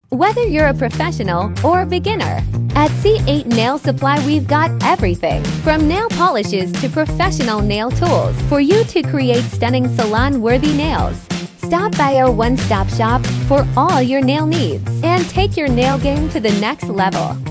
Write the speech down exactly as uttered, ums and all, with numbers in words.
Whether you're a professional or a beginner, at C eight Nail Supply we've got everything from nail polishes to professional nail tools for you to create stunning salon-worthy nails. Stop by our one-stop shop for all your nail needs and take your nail game to the next level.